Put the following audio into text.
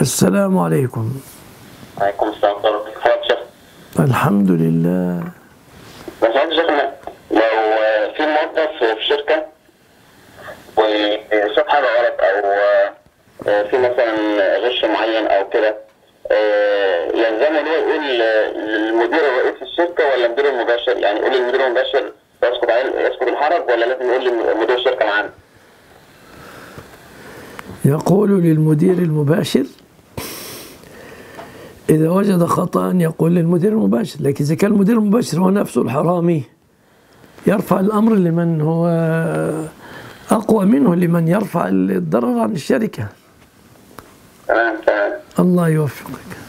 السلام عليكم. وعليكم السلام ورحمة الله وبركاته. الحمد لله. بس عايز شيخنا، لو في موظف في شركة وشاف حاجة غلط أو في مثلا غش معين أو كده، يلزمه إن هو يقول للمدير الرئيسي الشركة ولا المدير المباشر؟ يعني يقول للمدير المباشر يسقط الحرج، ولا لازم يقول لمدير الشركة معانا؟ يقول للمدير المباشر، إذا وجد خطأ يقول للمدير المباشر، لكن إذا كان المدير المباشر هو نفسه الحرامي يرفع الأمر لمن هو أقوى منه، لمن يرفع الضرر عن الشركة. تمام. الله يوفقك.